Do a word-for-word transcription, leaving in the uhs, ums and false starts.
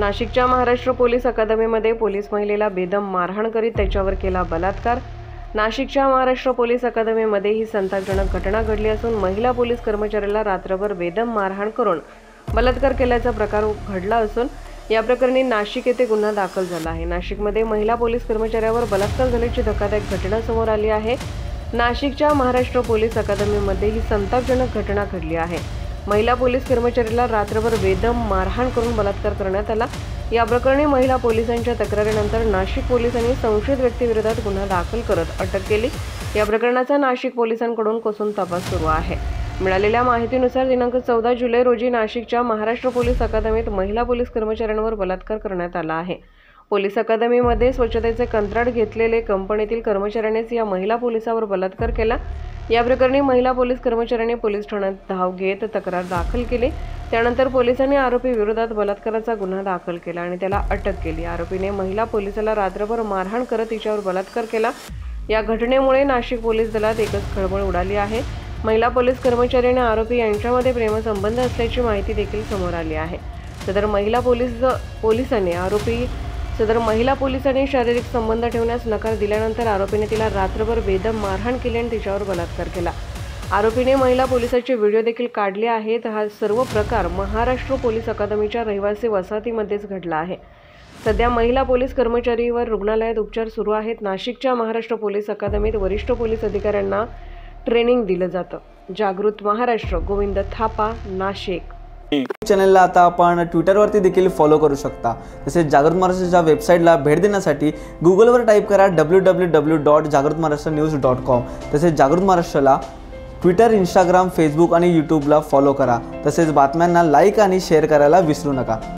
नाशिकच्या Maharashtra police अकादमीमध्ये police महिलेला बेदम मारहाण करीत त्याच्यावर केला बलात्कार। नाशिकच्या महाराष्ट्र पोलीस अकादमीमध्ये ही संतापजनक घटना घडली असून महिला पोलीस कर्मचाऱ्याला रात्रभर बेदम मारहाण करून बलात्कार केल्याचा प्रकार घडला असून या प्रकरणी नाशिक येथे गुन्हा दाखल झाला आहे। नाशिकमध्ये महिला पोलीस कर्मचाऱ्यावर बलात्कार झाल्याची धक्कादायक घटना समोर आली आहे। नाशिकच्या महाराष्ट्र पोलीस अकादमीमध्ये ही संतापजनक घटना घडली आहे। महिला पोलीस कर्मचाऱ्याला रात्रभर बेदम मारहाण करून बलात्कार करण्यात आला। या प्रकरणी महिला पोलिसांच्या तक्रारीनंतर नाशिक पोलिसांनी संशयित व्यक्तीविरोधात गुन्हा दाखल करत अटक केली। या प्रकरणाचा नाशिक पोलिसांकडून कसून तपास सुरू आहे। मिळालेल्या माहितीनुसार दिनांक चौदा जुलै रोजी नाशिकच्या महाराष्ट्र पोलीस अकादमीत महिला पोलीस कर्मचाऱ्यांवर बलात्कार करण्यात आला आहे। पोलीस अकादमीमध्ये स्वच्छतेचे कंत्राट घेतलेले कंपनीतील कर्मचाऱ्यानेच या महिला पोलिसावर बलात्कार केला। या प्रकरणी महिला पोलीस कर्मचाऱ्याने पोलीस ठाण्यात धाव घेत तक्रार दाखल केली। त्यानंतर पोलिसांनी आरोपी विरोधात बलात्काराचा गुन्हा दाखल केला आणि त्याला अटक केली। आरोपीने महिला पोलिसाला रात्रभर मारहाण करत तिच्यावर बलात्कार केला। या घटनेमुळे नाशिक पोलीस दलात एकच खळबळ उडाली आहे। महिला पोलीस कर्मचारी आणि आरोपी यांच्यामध्ये प्रेमसंबंध असल्याची माहिती देखील समोर आली आहे। सदर महिला पोलीस पोलिसांनी आरोपी सदर महिला पोलिसांनी शारीरिक संबंध ठेवण्यास नकार दिल्यानंतर आरोपीने तिला रात्रभर बेदम मारहाण केली आणि तिच्यावर बलात्कार केला। आरोपीने महिला पोलिसाचे व्हिडिओ देखील काढले आहेत। हा सर्व प्रकार महाराष्ट्र पोलीस अकादमीच्या रहिवासी वसाहतीमध्येच घडला आहे। सध्या महिला पोलीस कर्मचारीवर रुग्णालयात उपचार सुरू आहेत। नाशिकच्या महाराष्ट्र पोलीस अकादमीत वरिष्ठ पोलीस अधिकाऱ्यांना ट्रेनिंग दिलं जातं। जागृत महाराष्ट्र, गोविंद थापा, नाशिक। चॅनलला आता आपण ट्विटरवरती देखील फॉलो करू शकता। तसेच जागृत महाराष्ट्राच्या वेबसाईटला भेट देण्यासाठी गुगलवर टाईप करा डब्ल्यू डब्ल्यू डब्ल्यू डॉट जागृत महाराष्ट्र न्यूज डॉट कॉम। तसेच जागृत महाराष्ट्राला ट्विटर, इंस्टाग्राम, फेसबुक आणि यूट्यूबला फॉलो करा। तसेच बातम्यांना लाईक आणि शेअर करायला विसरू नका।